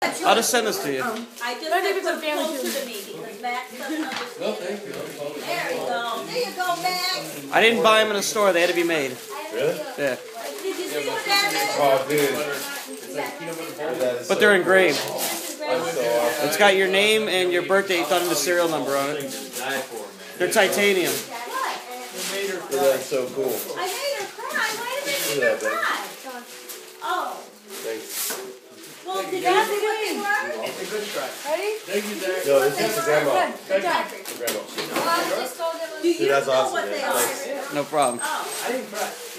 I'll just send this to you. I just said put it closer to me because Max doesn't understand. No, thank you. There you go. There you go, Max. I didn't buy them in a store. They had to be made. Really? Yeah. Did you see what that is? But they're engraved. Oh, It's got your name and your birthday done and the serial number on it. They're titanium. that's so cool. I made her cry. Why did they Look make at her that, cry? Oh. Thanks. Well, did you see what they were? It's a good try. Ready? Thank you, Zach. No, this is for Grandma. Good job. For Grandma. I just told him. Do you Dude, that's know awesome, what they man. are? Thanks. No problem. Oh. I didn't cry.